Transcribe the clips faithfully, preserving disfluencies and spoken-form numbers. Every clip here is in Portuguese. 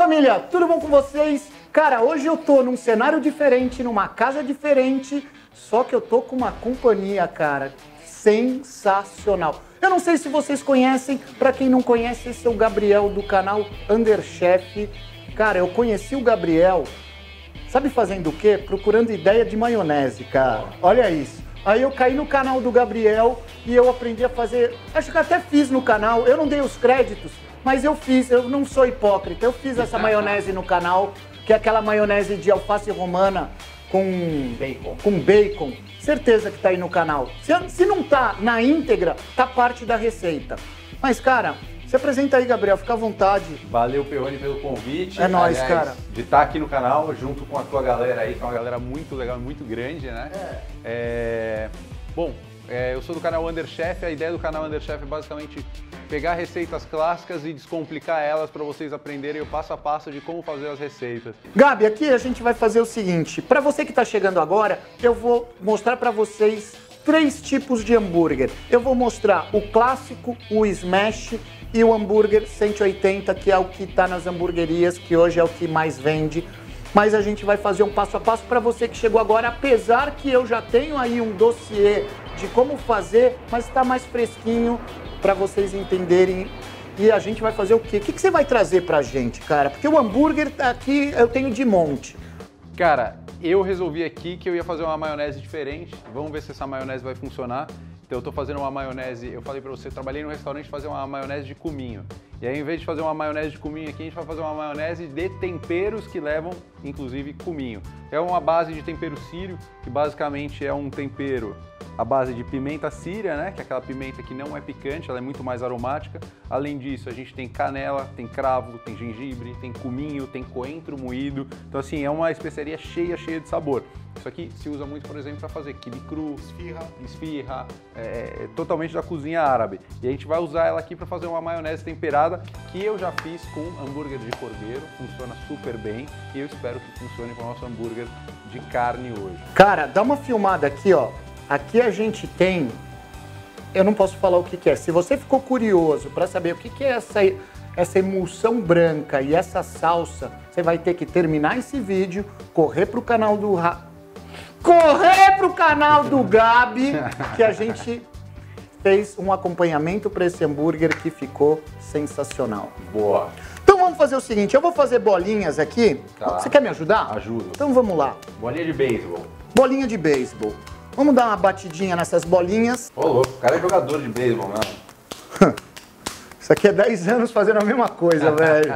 família, tudo bom com vocês? Cara, hoje eu tô num cenário diferente, numa casa diferente, só que eu tô com uma companhia, cara, sensacional. Eu não sei se vocês conhecem, pra quem não conhece, esse é o Gabriel do canal Underchef. Cara, eu conheci o Gabriel, sabe fazendo o quê? Procurando ideia de maionese, cara. Olha isso. Aí eu caí no canal do Gabriel e eu aprendi a fazer, acho que até fiz no canal, eu não dei os créditos, mas eu fiz, eu não sou hipócrita, eu fiz essa maionese no canal, que é aquela maionese de alface romana com bacon. Com bacon. Certeza que tá aí no canal. Se, se não tá na íntegra, tá parte da receita. Mas, cara, se apresenta aí, Gabriel, fica à vontade. Valeu, Perrone, pelo convite. É nóis, cara. De estar aqui no canal, junto com a tua galera aí, que é uma galera muito legal, muito grande, né? É. É... Bom, é, eu sou do canal Underchef, a ideia do canal Underchef é basicamente pegar receitas clássicas e descomplicar elas para vocês aprenderem o passo a passo de como fazer as receitas. Gabi, aqui a gente vai fazer o seguinte, para você que está chegando agora, eu vou mostrar para vocês três tipos de hambúrguer. Eu vou mostrar o clássico, o smash e o hambúrguer cento e oitenta, que é o que está nas hamburguerias, que hoje é o que mais vende. Mas a gente vai fazer um passo a passo para você que chegou agora, apesar que eu já tenho aí um dossiê de como fazer, mas está mais fresquinho para vocês entenderem. E a gente vai fazer o quê? O que, que você vai trazer pra gente, cara? Porque o hambúrguer aqui eu tenho de monte. Cara, eu resolvi aqui que eu ia fazer uma maionese diferente. Vamos ver se essa maionese vai funcionar. Então eu tô fazendo uma maionese, eu falei pra você, eu trabalhei no restaurante fazer uma maionese de cominho. E aí, em vez de fazer uma maionese de cominho aqui, a gente vai fazer uma maionese de temperos que levam, inclusive, cominho. É uma base de tempero sírio, que basicamente é um tempero à base de pimenta síria, né? Que é aquela pimenta que não é picante, ela é muito mais aromática. Além disso, a gente tem canela, tem cravo, tem gengibre, tem cominho, tem coentro moído. Então, assim, é uma especiaria cheia, cheia de sabor. Isso aqui se usa muito, por exemplo, para fazer quibe cru, esfirra, esfirra é, é totalmente da cozinha árabe. E a gente vai usar ela aqui para fazer uma maionese temperada que eu já fiz com hambúrguer de cordeiro, funciona super bem e eu espero que funcione com o nosso hambúrguer de carne hoje. Cara, dá uma filmada aqui, ó. Aqui a gente tem, eu não posso falar o que que é. Se você ficou curioso para saber o que que é essa, essa emulsão branca e essa salsa, você vai ter que terminar esse vídeo, correr pro canal do Ra... correr pro canal do Gabi, que a gente fez um acompanhamento para esse hambúrguer que ficou sensacional. Boa. Então vamos fazer o seguinte, eu vou fazer bolinhas aqui. Tá. Você quer me ajudar? Ajudo. Então vamos lá. Bolinha de beisebol. Bolinha de beisebol. Vamos dar uma batidinha nessas bolinhas. Ô, louco, o cara é jogador de beisebol mesmo. Isso aqui é dez anos fazendo a mesma coisa, velho.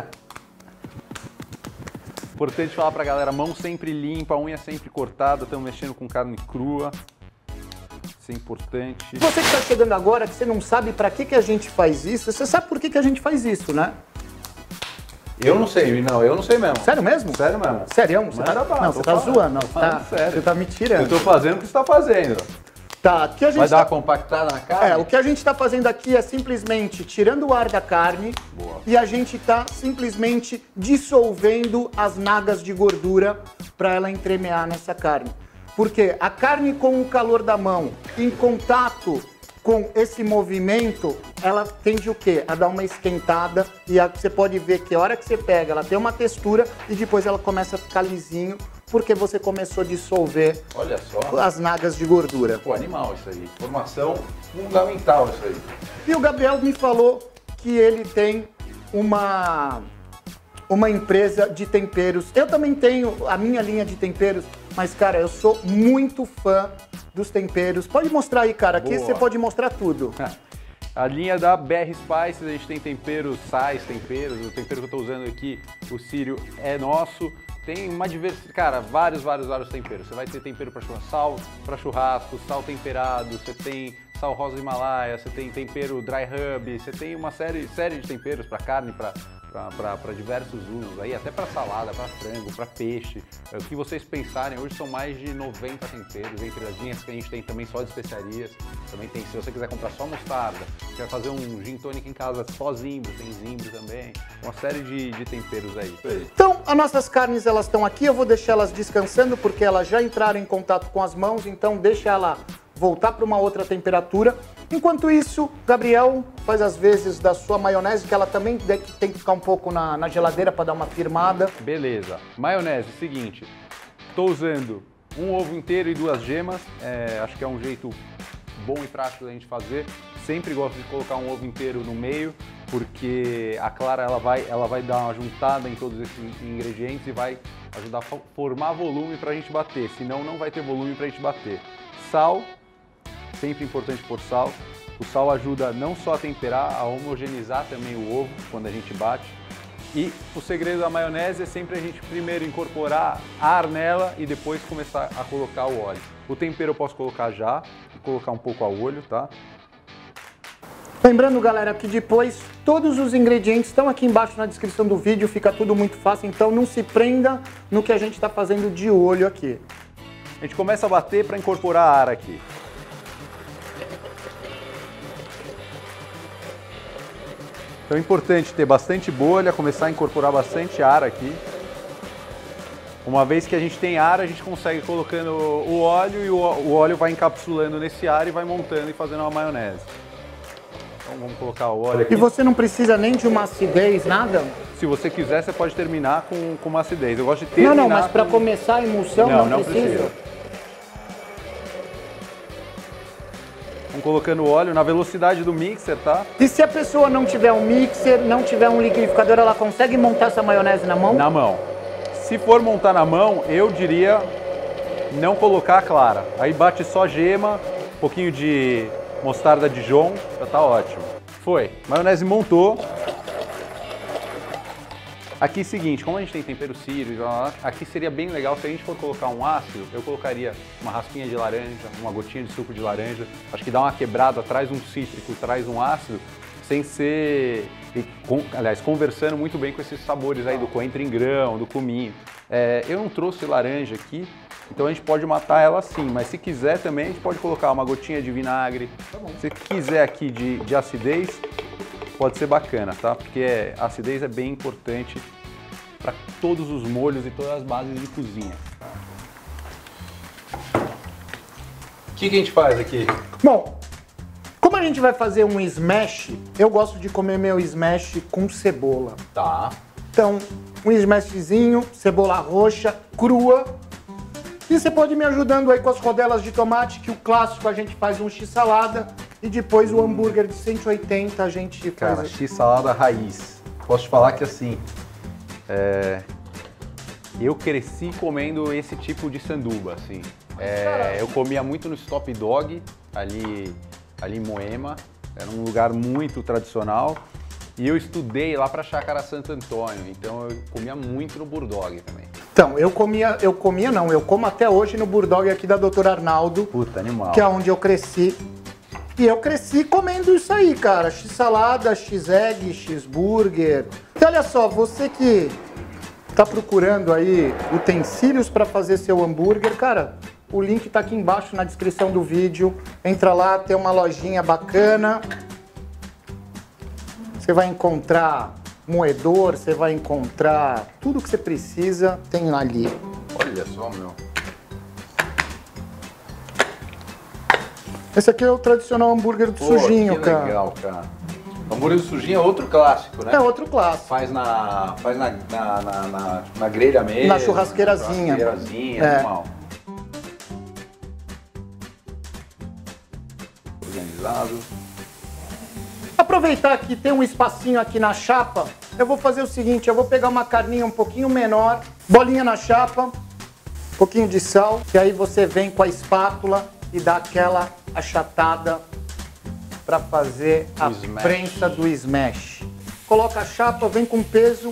Importante falar pra galera, mão sempre limpa, unha sempre cortada, estamos mexendo com carne crua. Isso é importante. Você que está chegando agora, que você não sabe pra que, que a gente faz isso, você sabe por que, que a gente faz isso, né? Eu não sei, não, eu não sei mesmo. Sério mesmo? Sério mesmo. Sério? Você tá, pra, não, você tá falando, zoando, não, você tá, sério. você tá me tirando. Eu tô fazendo o que você tá fazendo. Tá, aqui a gente Vai dar tá... uma compactada na carne? É, o que a gente tá fazendo aqui é simplesmente tirando o ar da carne. Boa. E a gente tá simplesmente dissolvendo as nagas de gordura para ela entremear nessa carne. Porque a carne com o calor da mão, em contato com esse movimento, ela tende o quê? A dar uma esquentada e a, você pode ver que a hora que você pega, ela tem uma textura e depois ela começa a ficar lisinho porque você começou a dissolver Olha só. as nagas de gordura. Pô, animal isso aí. Informação fundamental isso aí. E o Gabriel me falou que ele tem uma, uma empresa de temperos. Eu também tenho a minha linha de temperos, mas, cara, eu sou muito fã dos temperos. Pode mostrar aí, cara, aqui Boa. você pode mostrar tudo. A linha da B R Spices, a gente tem temperos, sais, temperos. O tempero que eu tô usando aqui, o sírio, é nosso. Tem uma diversidade, cara, vários, vários, vários temperos. Você vai ter tempero para churrasco, sal para churrasco, sal temperado, você tem sal rosa Himalaia, você tem tempero dry rub, você tem uma série, série de temperos para carne, para para diversos usos, aí até para salada, para frango, para peixe. O que vocês pensarem, hoje são mais de noventa temperos, entre as linhas que a gente tem também só de especiarias. Também tem, se você quiser comprar só mostarda, quer fazer um gin tônica em casa só zimbro, tem zimbro também, uma série de, de temperos aí. Então, as nossas carnes elas estão aqui, eu vou deixar elas descansando porque elas já entraram em contato com as mãos, então deixa ela voltar para uma outra temperatura. Enquanto isso, Gabriel faz as vezes da sua maionese, que ela também tem que ficar um pouco na, na geladeira para dar uma firmada. Beleza. Maionese, seguinte, estou usando um ovo inteiro e duas gemas, é, acho que é um jeito bom e prático da gente fazer. Sempre gosto de colocar um ovo inteiro no meio, porque a clara ela vai, ela vai dar uma juntada em todos esses ingredientes e vai ajudar a formar volume para a gente bater, senão não vai ter volume para a gente bater. Sal, sempre importante pôr sal. O sal ajuda não só a temperar, a homogeneizar também o ovo quando a gente bate. E o segredo da maionese é sempre a gente primeiro incorporar ar nela e depois começar a colocar o óleo. O tempero eu posso colocar já, colocar um pouco a olho, tá? Lembrando, galera, que depois todos os ingredientes estão aqui embaixo na descrição do vídeo, fica tudo muito fácil, então não se prenda no que a gente está fazendo de olho aqui. A gente começa a bater para incorporar ar aqui. Então é importante ter bastante bolha, começar a incorporar bastante ar aqui. Uma vez que a gente tem ar, a gente consegue colocando o óleo e o óleo vai encapsulando nesse ar e vai montando e fazendo uma maionese. Então vamos colocar o óleo aqui. E você não precisa nem de uma acidez, nada? Se você quiser, você pode terminar com, com uma acidez. Eu gosto de terminar... Não, não, mas para com... começar a emulsão não, não, não precisa. precisa. Vamos colocando o óleo na velocidade do mixer, tá? E se a pessoa não tiver um mixer, não tiver um liquidificador, ela consegue montar essa maionese na mão? Na mão. Se for montar na mão, eu diria não colocar a clara. Aí bate só gema, um pouquinho de mostarda Dijon, já tá ótimo. Foi. Maionese montou. Aqui seguinte, como a gente tem tempero sírio, aqui seria bem legal se a gente for colocar um ácido, eu colocaria uma raspinha de laranja, uma gotinha de suco de laranja. Acho que dá uma quebrada, traz um cítrico, traz um ácido, sem ser, com, aliás, conversando muito bem com esses sabores aí do coentro em grão, do cominho. É, eu não trouxe laranja aqui, então a gente pode matar ela assim, mas se quiser também a gente pode colocar uma gotinha de vinagre. Tá bom. Se quiser aqui de, de acidez, pode ser bacana, tá? Porque a acidez é bem importante para todos os molhos e todas as bases de cozinha. O que, que a gente faz aqui? Bom, como a gente vai fazer um smash, eu gosto de comer meu smash com cebola. Tá. Então, um smashzinho, cebola roxa, crua. E você pode me ajudando aí com as rodelas de tomate, que o clássico a gente faz um x-salada. E depois o hambúrguer de cento e oitenta a gente faz... Cara, x-salada raiz. Posso te falar que assim, é... eu cresci comendo esse tipo de sanduba, assim. É... Eu comia muito no Stop Dog, ali, ali em Moema. Era um lugar muito tradicional. E eu estudei lá pra Chácara Santo Antônio, então eu comia muito no Burdog também. Então, eu comia, eu comia não, eu como até hoje no Burdog aqui da doutor Arnaldo. Puta, animal. Que é onde eu cresci. E eu cresci comendo isso aí, cara. X-salada, x-egg, x-burger. E olha só, você que tá procurando aí utensílios para fazer seu hambúrguer, cara, o link tá aqui embaixo na descrição do vídeo. Entra lá, tem uma lojinha bacana. Você vai encontrar moedor, você vai encontrar tudo que você precisa, tem ali. Olha só, meu. Esse aqui é o tradicional hambúrguer do Pô, sujinho, que cara. legal, cara. O hambúrguer do sujinho é outro clássico, né? É outro clássico. Faz na, faz na, na, na, na, na grelha mesmo. Na churrasqueirazinha. Na churrasqueirazinha, É. normal. Organizado. Aproveitar que tem um espacinho aqui na chapa, eu vou fazer o seguinte, eu vou pegar uma carninha um pouquinho menor, bolinha na chapa, um pouquinho de sal, e aí você vem com a espátula e dá aquela achatada para fazer a Smash. prensa do smash. Coloca a chapa, vem com peso.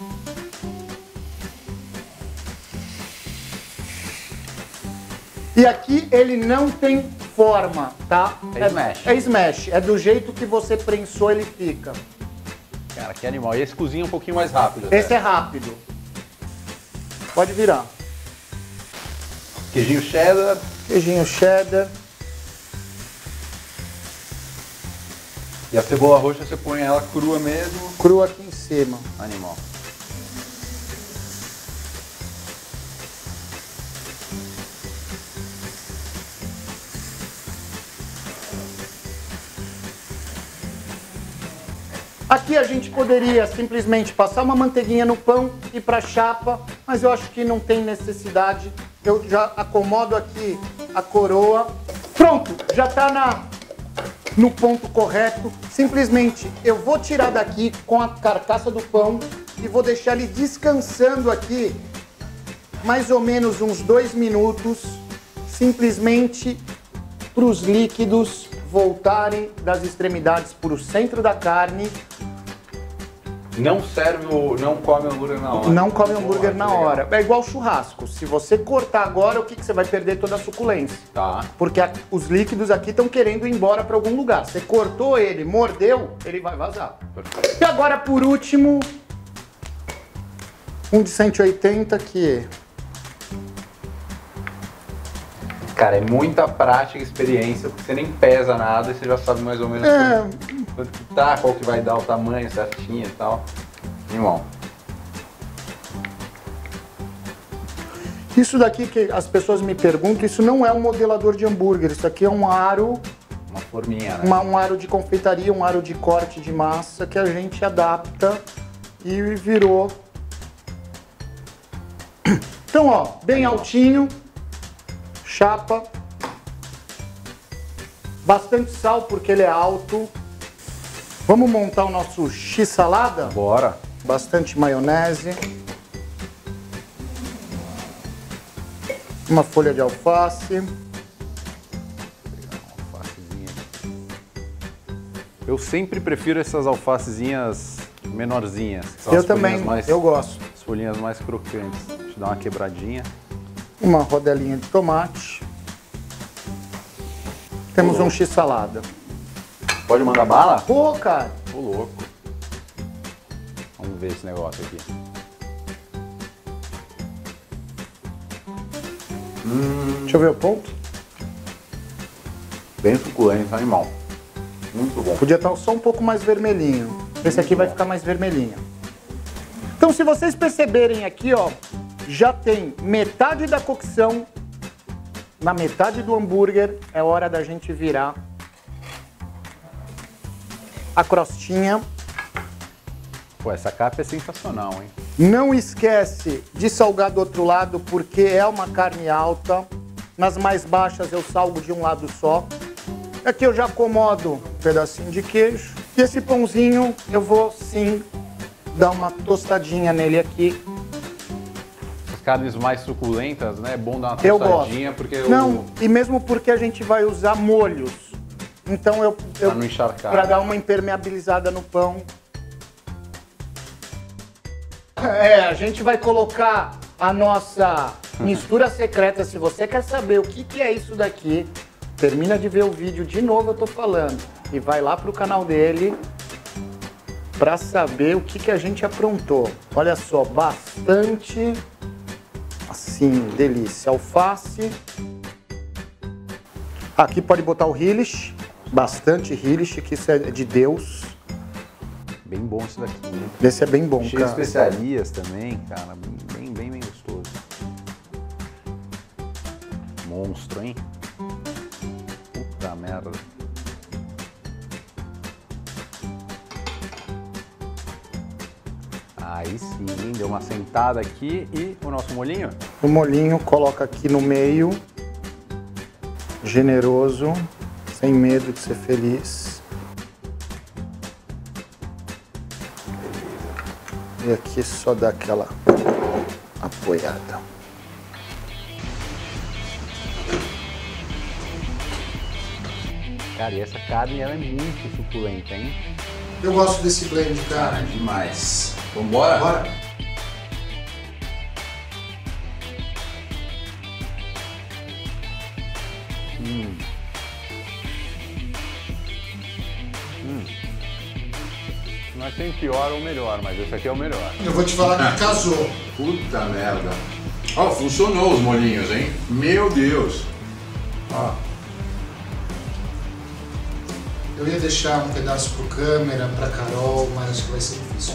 E aqui ele não tem forma, tá? É smash. É smash, é do jeito que você prensou ele fica. Cara, que animal. E esse cozinha um pouquinho mais rápido. Esse é rápido. Pode virar. Queijinho cheddar. Queijinho cheddar. E a cebola roxa você põe ela crua mesmo. Crua aqui em cima. Animal. Aqui a gente poderia simplesmente passar uma manteiguinha no pão e para chapa, mas eu acho que não tem necessidade. Eu já acomodo aqui a coroa. Pronto, já está na, no ponto correto. Simplesmente eu vou tirar daqui com a carcaça do pão e vou deixar ele descansando aqui mais ou menos uns dois minutos, simplesmente para os líquidos voltarem das extremidades para o centro da carne. Não serve o... não come hambúrguer na hora. Não come hambúrguer oh, na legal. hora. É igual churrasco. Se você cortar agora, o que, que você vai perder? Toda a suculência. Tá. Porque a, os líquidos aqui estão querendo ir embora para algum lugar. Você cortou ele, mordeu, ele vai vazar. Perfeito. E agora, por último, um de cento e oitenta que... Cara, é muita prática e experiência, porque você nem pesa nada e você já sabe mais ou menos É. quanto que tá, qual que vai dar o tamanho certinho e tal. Irmão. Isso daqui que as pessoas me perguntam, isso não é um modelador de hambúrguer, isso aqui é um aro, Uma forminha, né? uma, um aro de confeitaria, um aro de corte de massa que a gente adapta e virou. Então, ó, bem altinho, chapa, bastante sal porque ele é alto. Vamos montar o nosso x-salada? Bora. Bastante maionese. Uma folha de alface. Eu sempre prefiro essas alfacezinhas menorzinhas. que são Eu as também, folhinhas mais, eu gosto. As folhinhas mais crocantes. Deixa eu dar uma quebradinha. Uma rodelinha de tomate. Temos um x-salada. Pode mandar bala? Pô, cara. Ô, louco. Vamos ver esse negócio aqui. Hum, Deixa eu ver o ponto. bem suculento, animal. Muito bom. Podia estar só um pouco mais vermelhinho. Esse aqui vai ficar mais vermelhinho. Então, se vocês perceberem aqui, ó, já tem metade da cocção. Na metade do hambúrguer é hora da gente virar a crostinha. Pô, essa capa é sensacional, hein? Não esquece de salgar do outro lado, porque é uma carne alta. Nas mais baixas eu salgo de um lado só. Aqui eu já acomodo um pedacinho de queijo. E esse pãozinho eu vou sim dar uma tostadinha nele aqui. As carnes mais suculentas, né? É bom dar uma Eu tostadinha, gosto. porque Não, o... e mesmo porque a gente vai usar molhos. Então eu... eu Pra não encharcar. Pra dar uma impermeabilizada no pão. É, a gente vai colocar a nossa mistura secreta. Se você quer saber o que, que é isso daqui, termina de ver o vídeo de novo, eu tô falando. E vai lá pro canal dele pra saber o que, que a gente aprontou. Olha só, bastante, assim, delícia. Alface. Aqui pode botar o relish, bastante relish, que isso é de Deus. Bem bom isso daqui, né? Esse é bem bom, Cheio de cara. especiarias também, cara. Bem, bem, bem gostoso. Monstro, hein? Puta merda. Aí sim, deu uma sentada aqui e o nosso molhinho? O molhinho coloca aqui no meio, generoso, sem medo de ser feliz. E aqui só dá aquela apoiada. Cara, e essa carne ela é muito suculenta, hein? Eu gosto desse blend, Cara, demais. Vambora? Bora. Hum. Hum. Não é sem pior ou melhor, mas esse aqui é o melhor. Eu vou te falar que casou. Puta merda. Ó, funcionou os molhinhos, hein? Meu Deus. Ó. Eu ia deixar um pedaço pro câmera, pra Carol, mas acho que vai ser difícil.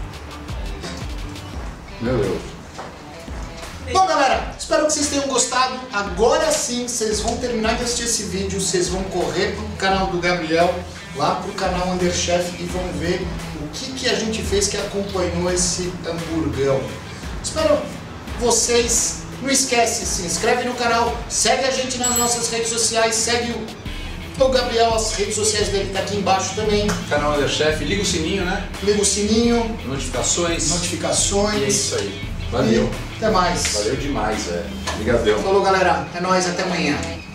Meu Deus. Bom, galera, espero que vocês tenham gostado. Agora sim, vocês vão terminar de assistir esse vídeo, vocês vão correr pro canal do Gabriel lá pro canal Underchef e vão ver o que, que a gente fez que acompanhou esse hamburgão. Espero vocês. Não esquece, se inscreve no canal, segue a gente nas nossas redes sociais, segue o, o Gabriel, as redes sociais dele tá aqui embaixo também. Canal Underchef, liga o sininho, né? Liga o sininho. Notificações. Notificações. E é isso aí. Valeu. E até mais. Valeu demais, velho. Obrigadão. Falou, galera. É nóis, até amanhã.